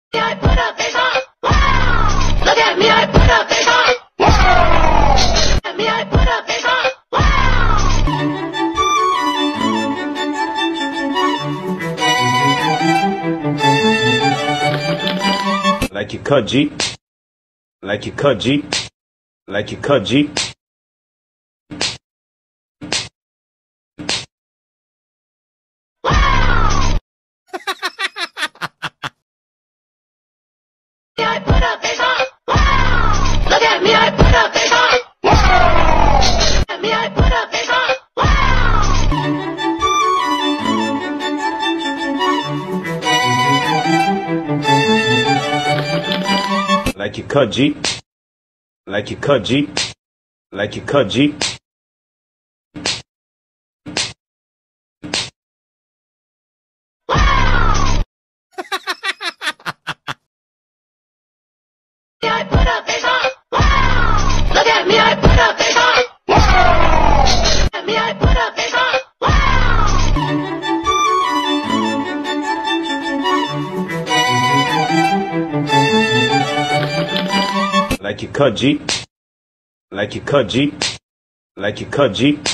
I put a face on. Wow! Look at me, I put a face on. Wow! Look at me, I put a face on. Wow! Like you cut G. Like you cut G. Like you cut G. I put a face on. Wow! Look at me, I put a face on. Wow! Look at me, I put a face on. Wow! Like you cut G. Like you cut G. Like you cut G. I put a face on. Wow! Look at me, I put a face on. Wow! Look at me, I put a face on. Wow! Like you cut G. Like you cut G. Like you cut G.